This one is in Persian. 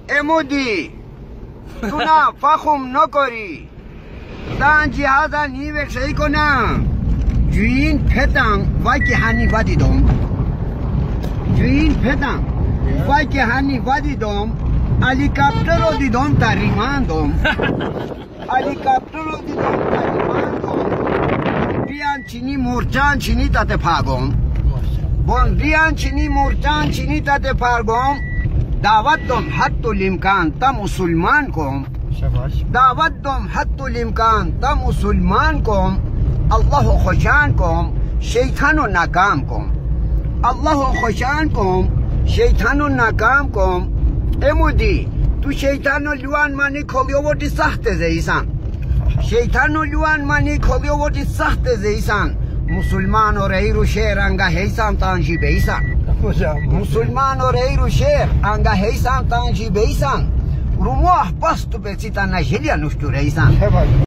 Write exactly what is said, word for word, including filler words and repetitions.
امودی تو نه فخم نکاری دان جهازا نیوک شایی کنم جوین پتن وای که هنی وادی دوم جوین پتن وای که هنی وادی دوم هلیکاپتر رو دیدم تریمان دوم هلیکاپتر رو دیدم تریمان دوم بیان چینی مرچان چینی تات پاگم بون بیان چینی مرچان چینی تات پاگم دعوت دوم حتی الامکان تا مسلمان کم دعوت دوم حتی الامکان تا مسلمان کم الله خوشان کم شیطان رو ناکام کم الله خوشان کم شیطان رو ناکام کم امودی تو شیطان رو لوان مانی کلیو وردی سخت زیسان شیطان رو لوان مانی کلیو وردی سخت زیسان مسلمان و رهی رو شهر انگه حیسان تانجی بیسان مسلمان و رهی رو شهر انگه حیسان تانجی بیسان رو موح بستو پیچی تا نجلی نشتو ریسان